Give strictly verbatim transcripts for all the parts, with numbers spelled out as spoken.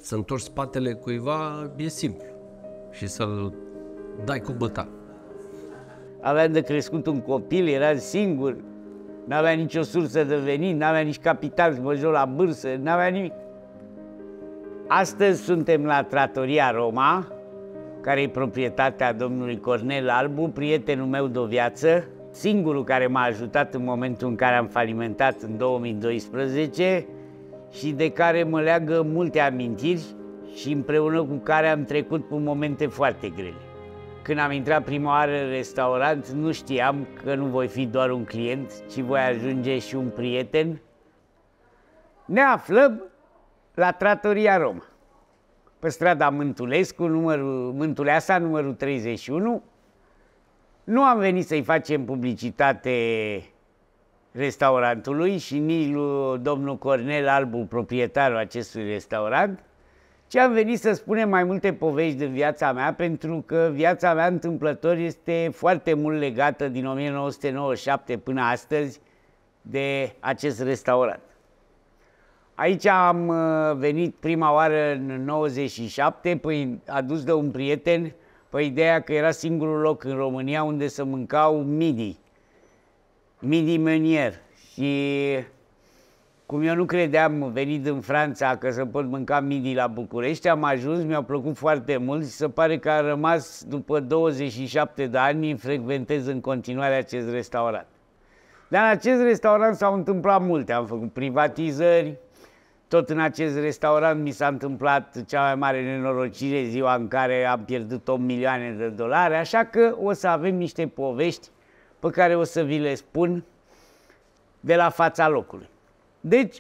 să întorci spatele cuiva e simplu și să-l dai cu băta. Aveam de crescut un copil, eram singur, n-avea nicio sursă de venit, n-avea nici capital să mă joc la bursă, n-avea nimic. Astăzi suntem la Trattoria Roma, care e proprietatea domnului Cornel Albu, prietenul meu de-o viață, singurul care m-a ajutat în momentul în care am falimentat în două mii doisprezece și de care mă leagă multe amintiri și împreună cu care am trecut pe momente foarte grele. Când am intrat prima oară în restaurant, nu știam că nu voi fi doar un client, ci voi ajunge și un prieten. Ne aflăm la Trattoria Roma, pe strada Mântulescu, numărul, Mântuleasa, numărul treizeci și unu. Nu am venit să-i facem publicitate restaurantului și nici lui domnul Cornel Albu, proprietarul acestui restaurant, ci am venit să spunem mai multe povești din viața mea, pentru că viața mea întâmplător este foarte mult legată din o mie nouă sute nouăzeci și șapte până astăzi de acest restaurant. Aici am venit prima oară în nouăzeci și șapte, păi adus de un prieten, pe ideea că era singurul loc în România unde să mâncau midi, midi meunier. Și cum eu nu credeam, venit în Franța, că să pot mânca midi la București, am ajuns, mi-a plăcut foarte mult și se pare că a rămas, după douăzeci și șapte de ani, frecventez în continuare acest restaurant. Dar în acest restaurant s-au întâmplat multe, am făcut privatizări, tot în acest restaurant mi s-a întâmplat cea mai mare nenorocire, ziua în care am pierdut opt milioane de dolari, așa că o să avem niște povești pe care o să vi le spun de la fața locului. Deci,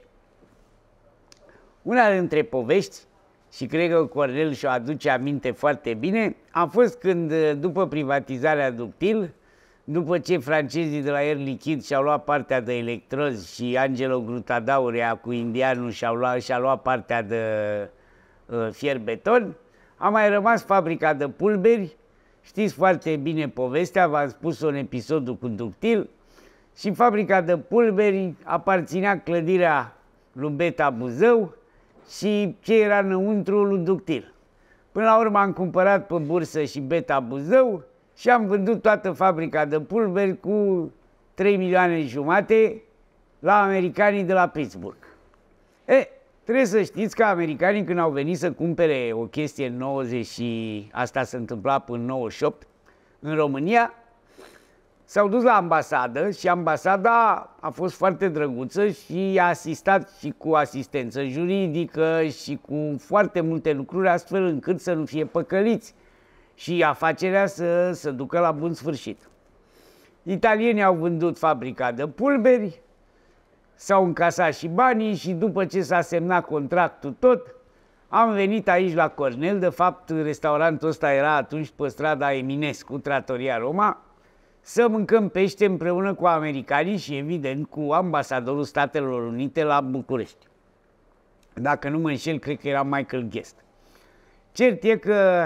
una dintre povești, și cred că Cornel și-o aduce aminte foarte bine, a fost când, după privatizarea Ductil, după ce francezii de la Air Liquide și-au luat partea de electrozi și Angelo Grutadaurea cu indianul și-a luat, și luat partea de uh, fier beton, a mai rămas fabrica de pulberi. Știți foarte bine povestea, v-am spus-o în episodul cu Ductil, și fabrica de pulberi aparținea clădirea lui Beta Buzău și ce era înăuntru lui Ductil. Până la urmă am cumpărat pe bursă și Beta Buzău și am vândut toată fabrica de pulberi cu trei milioane jumate la americanii de la Pittsburgh. E, trebuie să știți că americanii, când au venit să cumpere o chestie în nouăzeci și asta se întâmpla până în nouăzeci și opt în România, s-au dus la ambasadă și ambasada a fost foarte drăguță și a asistat și cu asistență juridică și cu foarte multe lucruri, astfel încât să nu fie păcăliți și afacerea să se ducă la bun sfârșit. Italienii au vândut fabrica de pulberi, s-au încasat și banii și după ce s-a semnat contractul tot, am venit aici la Cornel. De fapt, restaurantul ăsta era atunci pe strada Eminescu, Trattoria Roma, să mâncăm pește împreună cu americanii și, evident, cu ambasadorul Statelor Unite la București. Dacă nu mă înșel, cred că era Michael Guest. Cert e că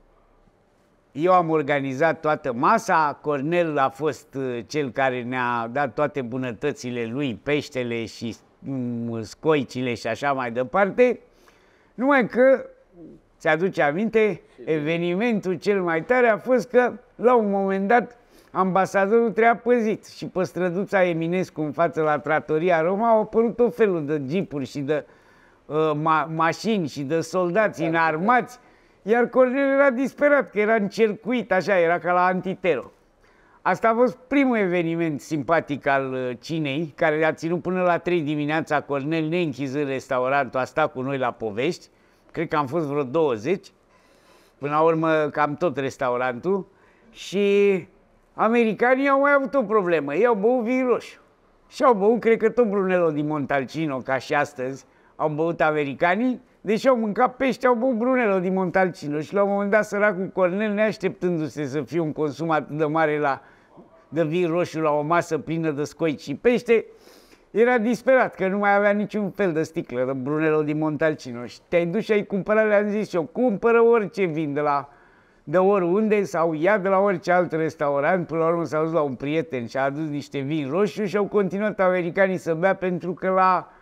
eu am organizat toată masa, Cornel a fost cel care ne-a dat toate bunătățile lui, peștele și scoicile și așa mai departe, numai că, ți-aduce aminte, evenimentul cel mai tare a fost că, la un moment dat, ambasadorul trebuia păzit și pe străduța Eminescu, în față la Trattoria Roma, au apărut tot felul de jeepuri și de uh, ma mașini și de soldați înarmați, iar Cornel era disperat, că era încercuit, așa, era ca la Antitero. Asta a fost primul eveniment simpatic al uh, cinei, care a ținut până la trei dimineața. Cornel, neînchizând restaurantul, a stat cu noi la povești, cred că am fost vreo douăzeci, până la urmă cam tot restaurantul, și americanii au mai avut o problemă, ei au băut vin roșu. Și au băut, cred că tot Brunello di Montalcino, ca și astăzi, au băut americanii, deși au mâncat pește, au băut Brunello di Montalcino. Și la un moment dat, săracul Cornel, neașteptându-se să fie un consum atât de mare la, de vin roșu la o masă plină de scoici și pește, era disperat, că nu mai avea niciun fel de sticlă de Brunello di Montalcino. Și te-ai dus și ai cumpărat, le-am zis eu, cumpără orice vin de la de oriunde sau ia de la orice alt restaurant. Până la urmă s-a dus la un prieten și a adus niște vin roșu și au continuat americanii să bea, pentru că la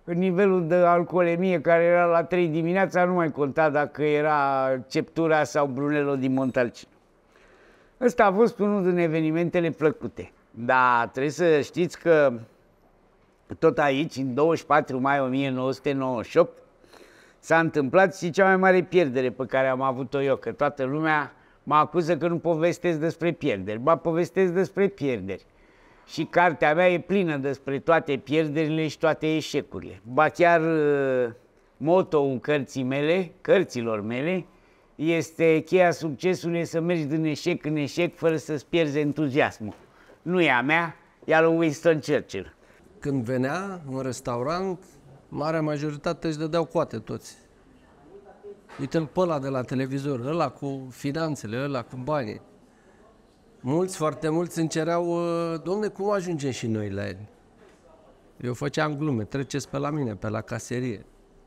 nivelul de alcoolemie care era la trei dimineața nu mai conta dacă era Ceptura sau Brunello din Montalcino. Ăsta a fost unul din evenimentele plăcute. Dar trebuie să știți că tot aici, în douăzeci și patru mai o mie nouă sute nouăzeci și opt, s-a întâmplat și cea mai mare pierdere pe care am avut-o eu, că toată lumea mă acuză că nu povestesc despre pierderi. Ba, povestesc despre pierderi. Și cartea mea e plină despre toate pierderile și toate eșecurile. Ba chiar moto-ul cărții mele, cărților mele, este cheia succesului să mergi din eșec în eșec fără să-ți pierzi entuziasmul. Nu e a mea, e a lui Winston Churchill. Când venea în restaurant, marea majoritate își dădeau coate toți. Uite-l pe ăla de la televizor, ăla cu finanțele, ăla cu banii. Mulți, foarte mulți îmi cereau, domne, cum ajungem și noi la el? Eu făceam glume, treceți pe la mine, pe la caserie.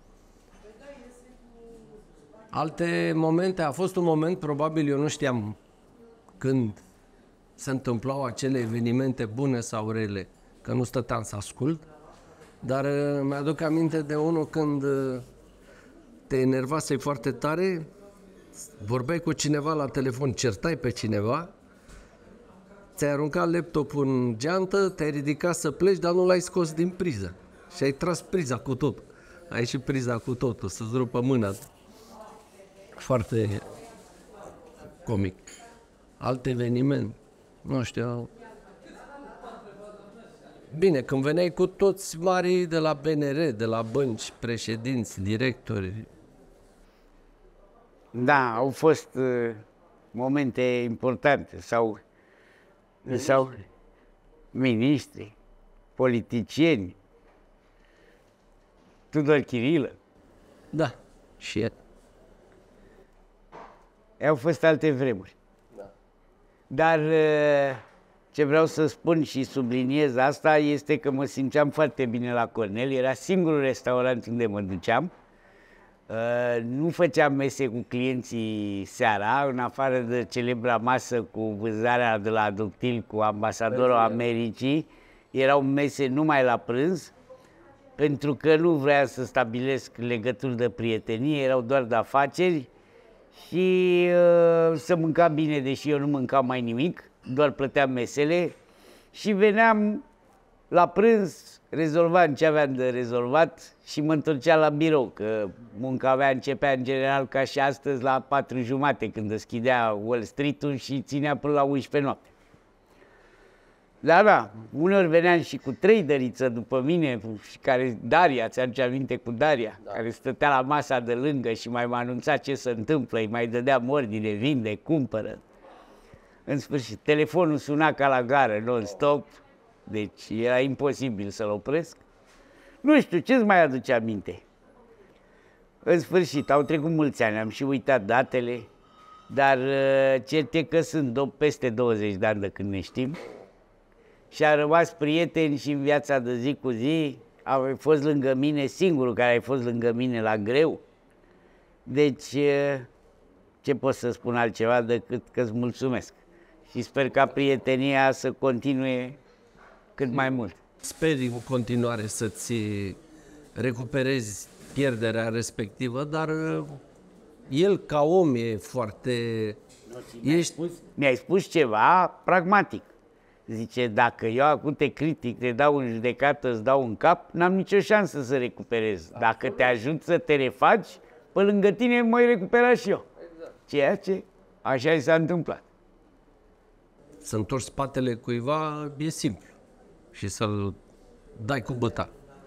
Alte momente, a fost un moment, probabil eu nu știam când se întâmplau acele evenimente bune sau rele, că nu stăteam să ascult, dar mi-aduc aminte de unul când te enervasei foarte tare, vorbeai cu cineva la telefon, certai pe cineva, ți-ai aruncat laptopul în geantă, te-ai ridicat să pleci, dar nu l-ai scos din priză și ai tras priza cu tot. Ai ieșit priza cu totul, să-ți rupă mâna. Foarte comic. Alt eveniment, nu știu. Bine, când veneai cu toți marii de la B N R, de la bănci, președinți, directori. Da, au fost uh, momente importante, sau, sau miniștri, politicieni, Tudor Chirilă. Da, și el. Au fost alte vremuri. Da. Dar ce vreau să spun și subliniez asta este că mă simțeam foarte bine la Cornell. Era singurul restaurant unde mă duceam. Nu făceam mese cu clienții seara, în afară de celebra masă cu vânzarea de la Ductil cu ambasadorul Americii. Erau mese numai la prânz, pentru că nu vreau să stabilesc legături de prietenie, erau doar de afaceri. Și uh, să mâncam bine, deși eu nu mâncam mai nimic, doar plăteam mesele și veneam la prânz, rezolvam ce aveam de rezolvat și mă întorceam la birou, că munca mea începea în general ca și astăzi la patru jumate, când deschidea Wall Street-ul și ținea până la unsprezece noapte. Da, da, uneori veneam și cu traderiță după mine, și care, Daria, ți-aduce aminte cu Daria, da, care stătea la masa de lângă și mai mă anunța ce se întâmplă, îi mai dădeam ordine, vinde, cumpără. În sfârșit, telefonul suna ca la gară, non-stop, deci era imposibil să-l opresc. Nu știu, ce-ți mai aduce aminte? În sfârșit, au trecut mulți ani, am și uitat datele, dar cert e că sunt peste douăzeci de ani de când ne știm. Și a rămas prieteni și în viața de zi cu zi, a fost lângă mine, singurul care a fost lângă mine la greu. Deci, ce pot să spun altceva decât că îți mulțumesc. Și sper ca prietenia să continue cât mai mult. Sper în continuare să-ți recuperezi pierderea respectivă, dar el ca om e foarte... Mi-ai spus, mi-ai spus ceva pragmatic. Zice, dacă eu acum te critic, te dau în judecată, îți dau în cap, n-am nicio șansă să recuperez. Dacă te ajut să te refaci, pe lângă tine mă recupera și eu. Ceea ce așa i s-a întâmplat. Să întorci spatele cuiva e simplu și să-l dai cu băta.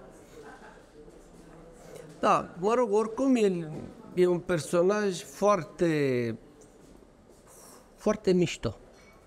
Da, mă rog, oricum el e un personaj foarte, foarte mișto.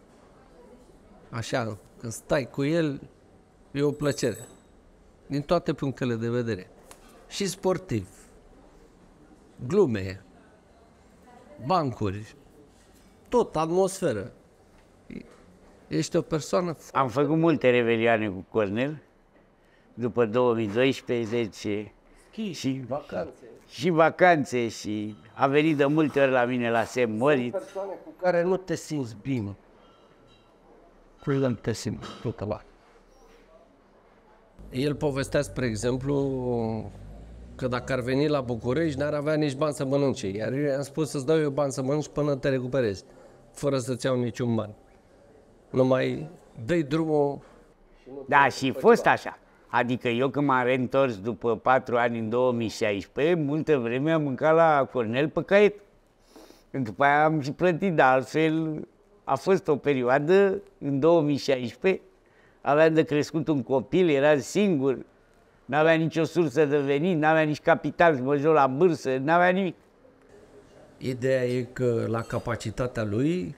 Așa, când stai cu el, e o plăcere, din toate punctele de vedere. Și sportiv, glume, bancuri, tot, atmosferă. Ești o persoană... Am făcut multe revelioane cu Cornell, după două mii doisprezece, Schi, și vacanțe. Și vacanțe și a venit de multe ori la mine la Saint Moritz. Sunt persoane cu care nu te simți bine. Cu el te simți tot ăla. El povestea, spre exemplu, că dacă ar veni la București, n-ar avea nici bani să mănânce. Iar eu i-am spus să-ți dau eu bani să mănânci până te recuperezi, fără să-ți iau niciun bani. Numai dă-i drumul. Da, și fost așa. Adică eu când m-am reîntors după patru ani în două mii șaisprezece, multă vreme am mâncat la Cornel pe caiet. După aia am și plătit, dar altfel a fost o perioadă în două mii șaisprezece, aveam de crescut un copil, era singur, n-avea nicio sursă de venit, n-avea nici capital să mă joc la bursă, n-avea nimic. Ideea e că la capacitatea lui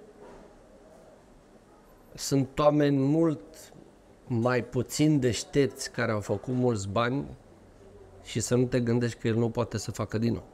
sunt oameni mult mai puțin deștepți care au făcut mulți bani și să nu te gândești că el nu poate să facă din nou.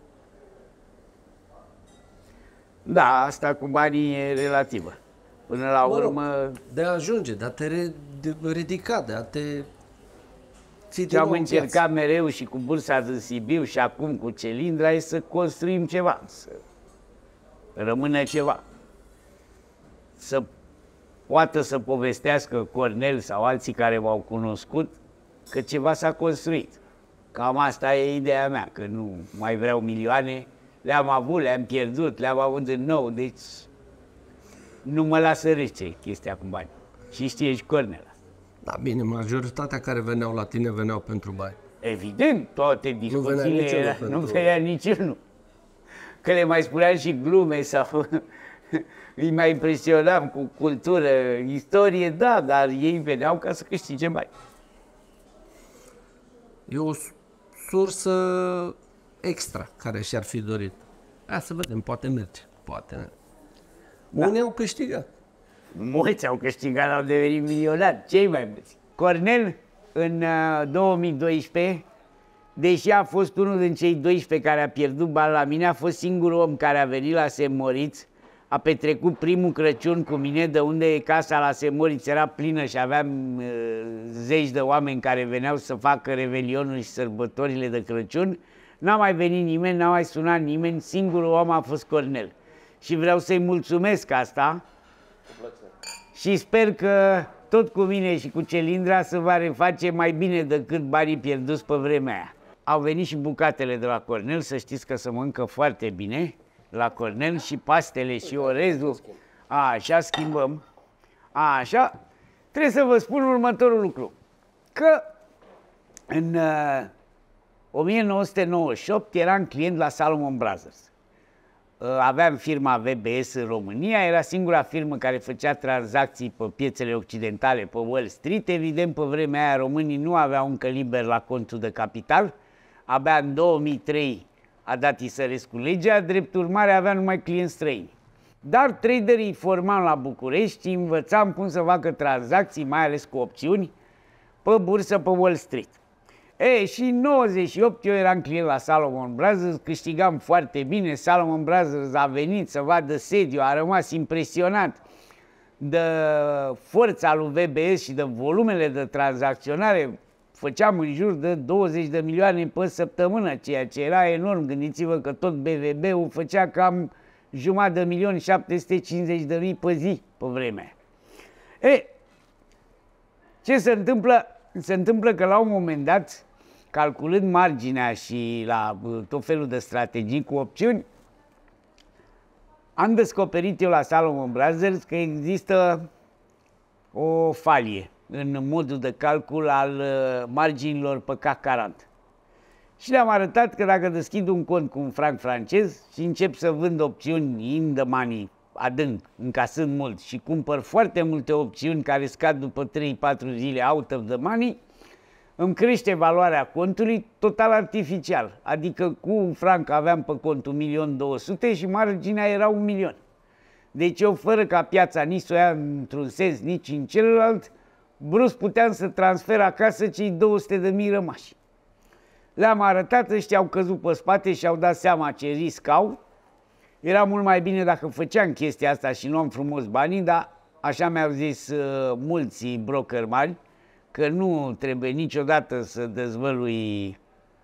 Da, asta cu banii e relativă. Până la urmă... De a ajunge, de a te re- de ridica, de a te... Ce am încercat mereu și cu bursa din Sibiu și acum cu Celindra e să construim ceva, să rămână ceva. Să poată să povestească Cornel sau alții care m-au cunoscut că ceva s-a construit. Cam asta e ideea mea, că nu mai vreau milioane, le-am avut, le-am pierdut, le-am avut din nou, deci nu mă lasă rece chestia cu bani. Și știe și Cornel. Da, bine, majoritatea care veneau la tine veneau pentru bani. Evident, toate discuțiile, nu venea, nu venea niciunul. Că le mai spuneam și glume sau îi mai impresionam cu cultură, istorie, da, dar ei veneau ca să câștige bani. E o sursă extra care și-ar fi dorit. Hai să vedem, poate merge, poate. Da. Unii au câștigat. Mulți au câștigat, au devenit milionari, cei mai mulți. Cornel, în uh, două mii doisprezece, deși a fost unul din cei doisprezece care a pierdut bani la mine, a fost singurul om care a venit la Semoriț, a petrecut primul Crăciun cu mine, de unde casa la Semoriț era plină și aveam uh, zeci de oameni care veneau să facă revelionul și sărbătorile de Crăciun. N-a mai venit nimeni, n-a mai sunat nimeni, singurul om a fost Cornel. Și vreau să-i mulțumesc asta și sper că tot cu mine și cu Celindra se va reface mai bine decât banii pierduți pe vremea aia. Au venit și bucatele de la Cornel, să știți că se mănâncă foarte bine la Cornel, și pastele și orezul. A, așa schimbăm. A, așa. Trebuie să vă spun următorul lucru. Că în uh, o mie nouă sute nouăzeci și opt eram client la Salomon Brothers. Aveam firma V B S în România, era singura firmă care făcea tranzacții pe piețele occidentale, pe Wall Street. Evident, pe vremea aia românii nu aveau încă liber la contul de capital. Abia în două mii trei a dat Isărescu legea, drept urmare avea numai clienți străini. Dar traderii formam la București, învățam cum să facă tranzacții, mai ales cu opțiuni, pe bursă pe Wall Street. E, și în nouăzeci și opt eu eram client la Salomon Brothers, câștigam foarte bine. Salomon Brothers a venit să vadă sediu, a rămas impresionat de forța lui V B S și de volumele de tranzacționare. Făceam în jur de douăzeci de milioane pe săptămână, ceea ce era enorm. Gândiți-vă că tot B V B-ul făcea cam jumătate de milion, șapte sute cincizeci de mii pe zi pe vremea. E, ce se întâmplă? Se întâmplă că la un moment dat, calculând marginea și la tot felul de strategii cu opțiuni, am descoperit eu la Salomon Brothers că există o falie în modul de calcul al marginilor pe C A C quarante. Și le-am arătat că dacă deschid un cont cu un franc francez și încep să vând opțiuni in the money, adânc, încasând mult, și cumpăr foarte multe opțiuni care scad după trei patru zile out of the money, îmi crește valoarea contului total artificial. Adică cu un franc aveam pe cont un milion două sute și marginea era un milion. Deci eu, fără ca piața nici să o ia într-un sens, nici în celălalt, brusc puteam să transfer acasă cei două sute de mii rămași. Le-am arătat, ăștia au căzut pe spate și au dat seama ce risc au. Era mult mai bine dacă făceam chestia asta și luam frumos banii, dar așa mi-au zis uh, mulți broker mari, că nu trebuie niciodată să dezvălui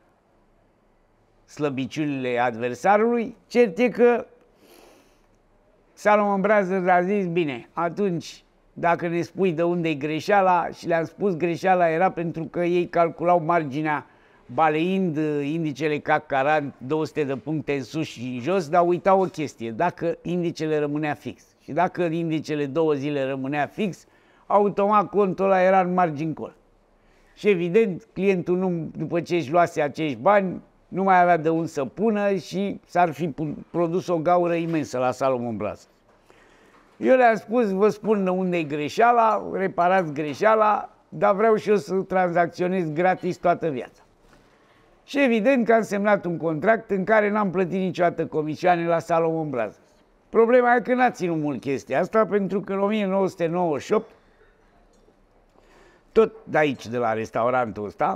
slăbiciunile adversarului. Cert e că Salomon Brothers a zis, bine, atunci dacă ne spui de unde e greșeala, și le-am spus greșeala era pentru că ei calculau marginea baleind indicele C A C quarante, două sute de puncte în sus și în jos, dar uitau o chestie, dacă indicele rămânea fix. Și dacă indicele două zile rămânea fix, automat contul ăla era în margin call. Și evident, clientul, nu, după ce își luase acești bani, nu mai avea de unde să pună și s-ar fi produs o gaură imensă la Salomon Brothers. Eu le-am spus, vă spun unde e greșeala, reparați greșeala, dar vreau și eu să tranzacționez gratis toată viața. Și evident că am semnat un contract în care n-am plătit niciodată comisioane la Salomon Brothers. Problema e că n-a ținut mult chestia asta, pentru că în o mie nouă sute nouăzeci și opt, tot de aici, de la restaurantul ăsta,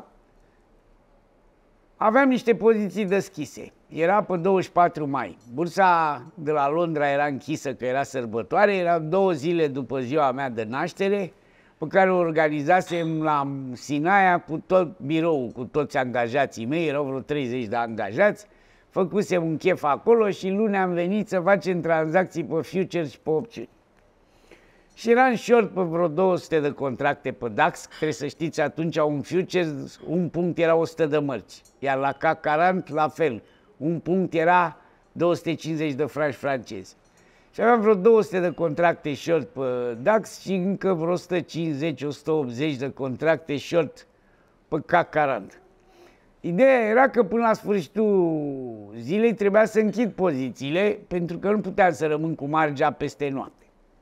aveam niște poziții deschise. Era pe douăzeci și patru mai. Bursa de la Londra era închisă, că era sărbătoare, era două zile după ziua mea de naștere, pe care o organizasem la Sinaia cu tot biroul, cu toți angajații mei, erau vreo treizeci de angajați, făcusem un chef acolo și luni am venit să facem tranzacții pe futures și pe opțiuni. Și eram short pe vreo două sute de contracte pe DAX, trebuie să știți, atunci un futures, un punct era o sută de mărci, iar la C A C quarante la fel, un punct era două sute cincizeci de franci francezi. Și aveam vreo două sute de contracte short pe DAX și încă vreo o sută cincizeci - o sută optzeci de contracte short pe C A C quarante. Ideea era că până la sfârșitul zilei trebuia să închid pozițiile, pentru că nu puteam să rămân cu margea peste noapte.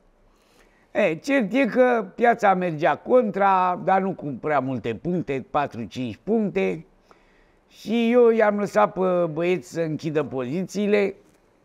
E, cert e că piața mergea contra, dar nu cu prea multe puncte, patru cinci puncte, și eu i-am lăsat pe băieți să închidă pozițiile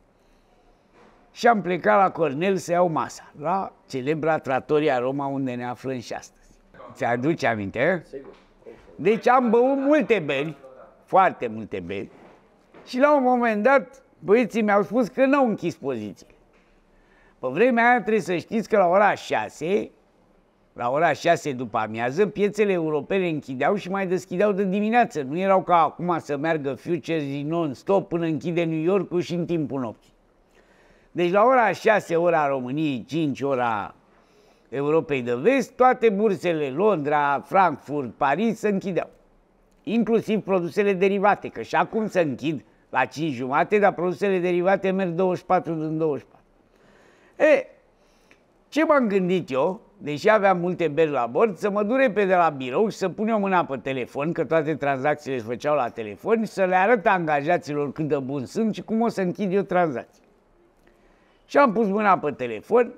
și am plecat la Cornell să iau masa, la celebra Trattoria Roma, unde ne aflăm și astăzi. Ți-aduce aminte? Deci am băut multe beri, foarte multe beri, și la un moment dat băieții mi-au spus că n-au închis pozițiile. Pe vremea aia trebuie să știți că la ora șase, la ora șase după amiază, piețele europene închideau și mai deschideau de dimineață. Nu erau ca acum să meargă futures non-stop până închide New York-ul și în timpul nopții. Deci la ora șase, ora României, cinci, ora Europei de Vest, toate bursele, Londra, Frankfurt, Paris, se închideau. Inclusiv produsele derivate, că și acum se închid la cinci jumate, dar produsele derivate merg douăzeci și patru din douăzeci și patru. E, ce m-am gândit eu, deși aveam multe beri la bord, să mă duc repede la birou și să pun eu mâna pe telefon, că toate tranzacțiile se făceau la telefon, și să le arăt angajaților cât de bun sunt și cum o să închid eu tranzacții. Și am pus mâna pe telefon.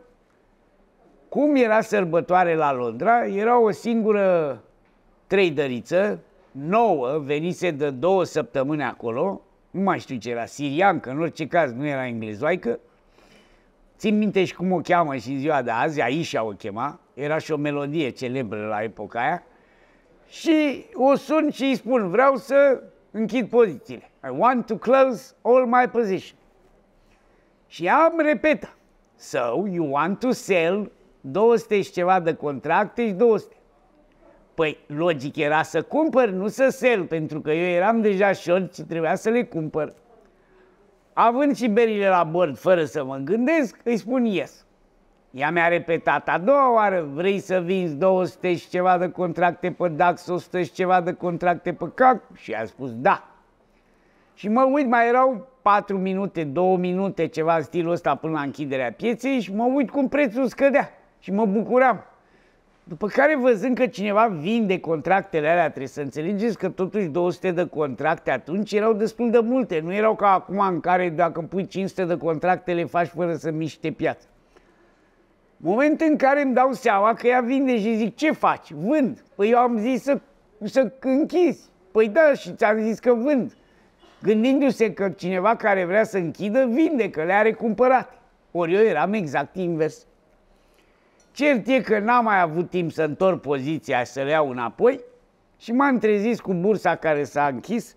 Cum era sărbătoare la Londra, era o singură traderiță nouă, venise de două săptămâni acolo, nu mai știu ce era, siriancă, în orice caz nu era englezoaică. Țin minte și cum o cheamă și în ziua de azi, Aisha o chema, era și o melodie celebră la epoca aia. Și o sun și îi spun, vreau să închid pozițiile. I want to close all my positions. Și am repetat. So, you want to sell două sute și ceva de contracte și două sute. Păi, logic era să cumpăr, nu să sell, pentru că eu eram deja short și trebuia să le cumpăr. Având și berile la bord, fără să mă gândesc, îi spun yes. Ea mi-a repetat a doua oară, vrei să vinzi două sute și ceva de contracte pe DAX, o sută și ceva de contracte pe C A C? Și a spus da. Și mă uit, mai erau patru minute, două minute, ceva în stilul ăsta până la închiderea pieței și mă uit cum prețul scădea și mă bucuram. După care, văzând că cineva vinde contractele alea, trebuie să înțelegeți că totuși două sute de contracte atunci erau destul de multe. Nu erau ca acum în care dacă pui cinci sute de contracte le faci fără să miște piața. Moment în care îmi dau seama că ea vinde și zic, ce faci? Vând. Păi eu am zis să, să închizi. Păi da, și ți-am zis că vând. Gândindu-se că cineva care vrea să închidă, vinde, că le are cumpărate. Ori eu eram exact invers. Cert e că n-am mai avut timp să întorc poziția și să le iau înapoi și m-am trezit cu bursa care s-a închis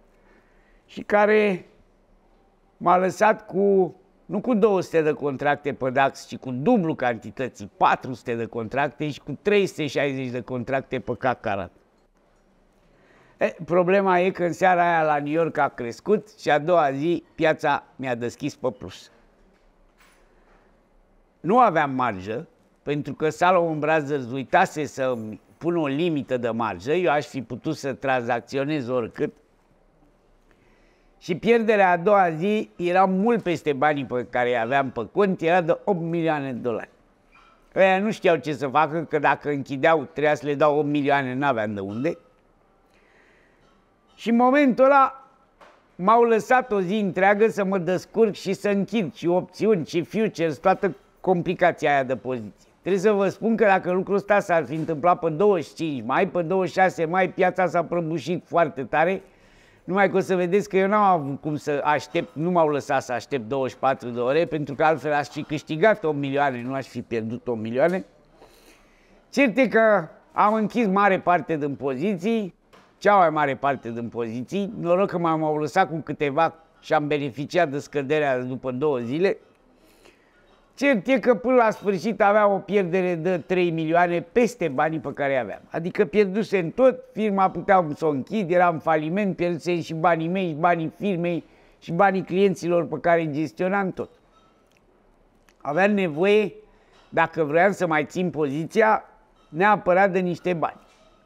și care m-a lăsat cu, nu cu două sute de contracte pe DAX, ci cu dublu cantității, patru sute de contracte și cu trei sute șaizeci de contracte pe C A C quarante. E, problema e că în seara aia la New York a crescut și a doua zi piața mi-a deschis pe plus. Nu aveam marjă, pentru că Salomon Brothers uitase să pună o limită de marjă, eu aș fi putut să tranzacționez oricât. Și pierderea a doua zi era mult peste banii pe care îi aveam pe cont, era de opt milioane de dolari. Ăia nu știau ce să facă, că dacă închideau, trebuia să le dau opt milioane, n-aveam de unde. Și în momentul ăla m-au lăsat o zi întreagă să mă descurc și să închid și opțiuni și futures, toată complicația aia de poziție. Trebuie să vă spun că dacă lucrul ăsta s-ar fi întâmplat pe douăzeci și cinci mai, pe douăzeci și șase mai, piața s-a prăbușit foarte tare. Numai că o să vedeți că eu n-am avut cum să aștept, nu m-au lăsat să aștept douăzeci și patru de ore, pentru că altfel aș fi câștigat opt milioane, nu aș fi pierdut opt milioane. Cert e că am închis mare parte din poziții, cea mai mare parte din poziții, noroc că m-au lăsat cu câteva și am beneficiat de scăderea după două zile. Cert e că până la sfârșit aveam o pierdere de trei milioane peste banii pe care aveam. Adică pierdusem tot, firma puteam să o închid, eram în faliment, pierdusem și banii mei, și banii firmei, și banii clienților pe care îi gestionam tot. Aveam nevoie, dacă vreau să mai țin poziția, neapărat de niște bani.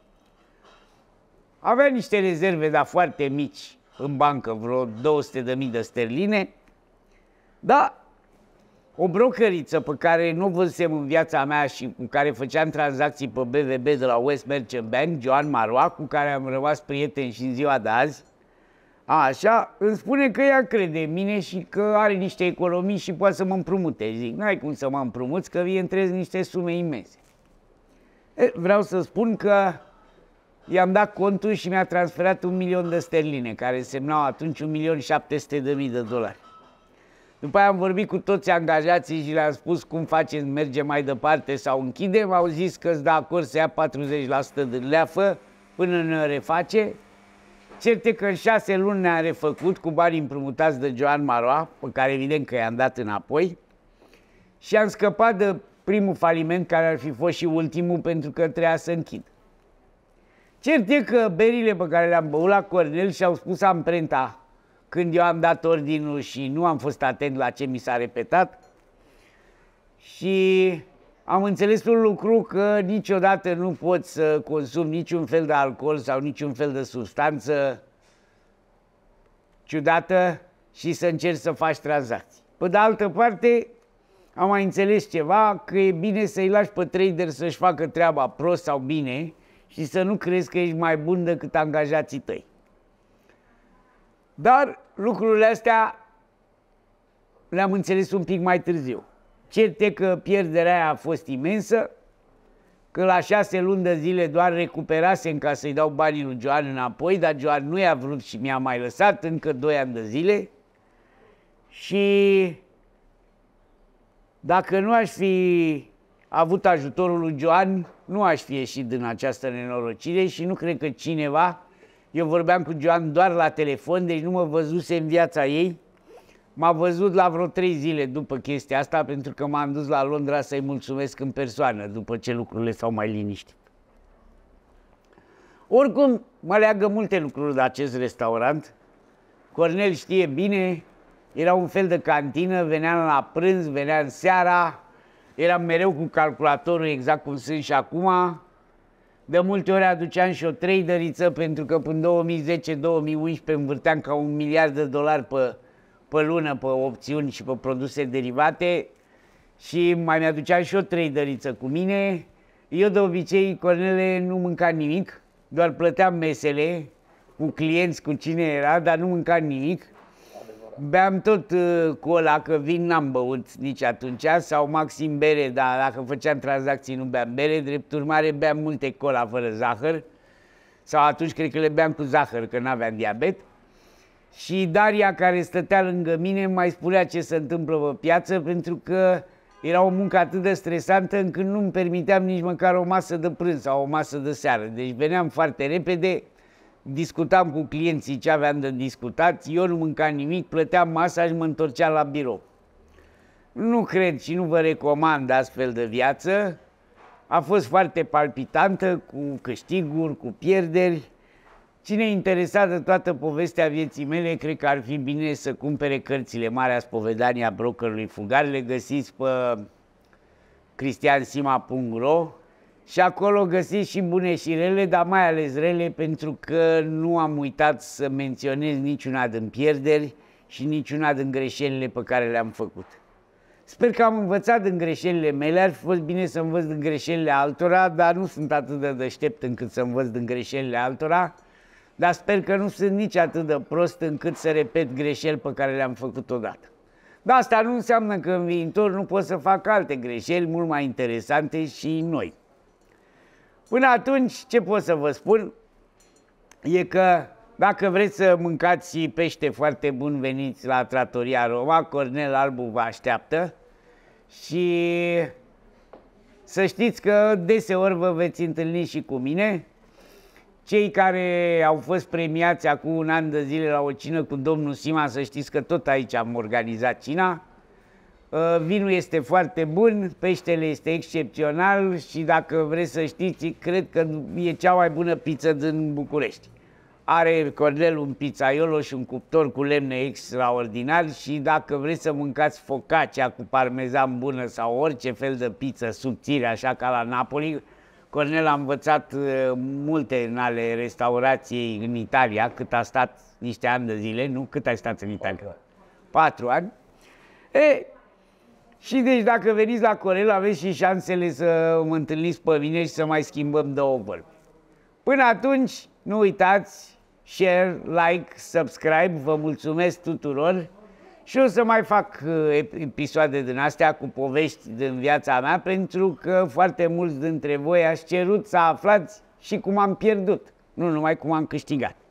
Aveam niște rezerve, dar foarte mici, în bancă, vreo două sute de mii de sterline, dar o brokeriță pe care nu o văzusem în viața mea și cu care făceam tranzacții pe B V B de la West Merchant Bank, Joan Maroa, cu care am rămas prieteni și în ziua de azi, a, așa, îmi spune că ea crede în mine și că are niște economii și poate să mă împrumute. Zic, n-ai cum să mă împrumuți, că vii întrezi niște sume imense. E, vreau să spun că i-am dat contul și mi-a transferat un milion de sterline, care semnau atunci un milion șapte sute de mii de dolari. După aia am vorbit cu toți angajații și le-am spus cum facem, mergem mai departe sau închidem. Au zis că îți dă acord să ia patruzeci la sută de leafă până ne reface. Cert e că în șase luni ne-a refăcut cu banii împrumutați de Joan Maroa, pe care evident că i-am dat înapoi. Și am scăpat de primul faliment, care ar fi fost și ultimul, pentru că trebuia să închid. Cert e că berile pe care le-am băut la Cornell și-au spus amprenta când eu am dat ordinul și nu am fost atent la ce mi s-a repetat. Și am înțeles un lucru, că niciodată nu poți să consumi niciun fel de alcool sau niciun fel de substanță ciudată și să încerci să faci tranzacții. Pe de altă parte, am mai înțeles ceva, că e bine să-i lași pe trader să-și facă treaba prost sau bine și să nu crezi că ești mai bun decât angajații tăi. Dar lucrurile astea le-am înțeles un pic mai târziu. Cert e că pierderea aia a fost imensă, că la șase luni de zile doar recuperasem ca să-i dau banii lui Joan înapoi, dar Joan nu i-a vrut și mi-a mai lăsat încă doi ani de zile. Și dacă nu aș fi avut ajutorul lui Joan, nu aș fi ieșit din această nenorocire și nu cred că cineva... Eu vorbeam cu Joan doar la telefon, deci nu mă văzuse în viața ei. M-a văzut la vreo trei zile după chestia asta, pentru că m-am dus la Londra să-i mulțumesc în persoană, după ce lucrurile s-au mai liniștit. Oricum, mă leagă multe lucruri de acest restaurant. Cornel știe bine, era un fel de cantină, veneam la prânz, veneam seara, eram mereu cu calculatorul exact cum sunt și acum. De multe ori aduceam și o traderiță, pentru că până două mii zece două mii unsprezece învârteam ca un miliard de dolari pe, pe lună pe opțiuni și pe produse derivate și mai mi-aduceam și o traderiță cu mine. Eu de obicei, Cornele, nu mâncam nimic, doar plăteam mesele cu clienți, cu cine era, dar nu mâncam nimic. Beam tot uh, cola, că vin n-am băut nici atunci, sau maxim bere, dar dacă făceam tranzacții nu beam bere, drept urmare beam multe cola fără zahăr, sau atunci cred că le beam cu zahăr, că n-aveam diabet. Și Daria, care stătea lângă mine, mai spunea ce se întâmplă pe piață, pentru că era o muncă atât de stresantă încât nu-mi permiteam nici măcar o masă de prânz sau o masă de seară. Deci veneam foarte repede, discutam cu clienții ce aveam de discutat, eu nu mâncam nimic, plăteam masa și mă întorceam la birou. Nu cred și nu vă recomand astfel de viață. A fost foarte palpitantă, cu câștiguri, cu pierderi. Cine e interesat de toată povestea vieții mele, cred că ar fi bine să cumpere cărțile Marea Spovedanie a Brokerului Fugar. Le găsiți pe, cristiansima punct ro, și acolo găsiți și bune și rele, dar mai ales rele, pentru că nu am uitat să menționez niciuna din pierderi și niciuna din greșelile pe care le-am făcut. Sper că am învățat din greșelile mele, ar fi fost bine să învăț din greșelile altora, dar nu sunt atât de deștept încât să învăț din greșelile altora, dar sper că nu sunt nici atât de prost încât să repet greșeli pe care le-am făcut odată. Dar asta nu înseamnă că în viitor nu pot să fac alte greșeli mult mai interesante și noi. Până atunci, ce pot să vă spun e că dacă vreți să mâncați pește foarte bun, veniți la Trattoria Roma, Cornel Albu vă așteaptă și să știți că deseori vă veți întâlni și cu mine. Cei care au fost premiați acum un an de zile la o cină cu domnul Sima, să știți că tot aici am organizat cina. Vinul este foarte bun, peștele este excepțional și dacă vreți să știți, cred că e cea mai bună pizza din București. Are Cornel un pizzaiolo și un cuptor cu lemne extraordinar și dacă vreți să mâncați focaccia cu parmezan bună sau orice fel de pizza subțire, așa ca la Napoli, Cornel a învățat multe în ale restaurației în Italia, cât a stat niște ani de zile, nu? Cât ai stat în Italia? Patru ani. E, și deci dacă veniți la Cornel aveți și șansele să mă întâlniți pe mine și să mai schimbăm două vorbe. Până atunci, nu uitați, share, like, subscribe, vă mulțumesc tuturor și o să mai fac episoade din astea cu povești din viața mea, pentru că foarte mulți dintre voi ați cerut să aflați și cum am pierdut, nu numai cum am câștigat.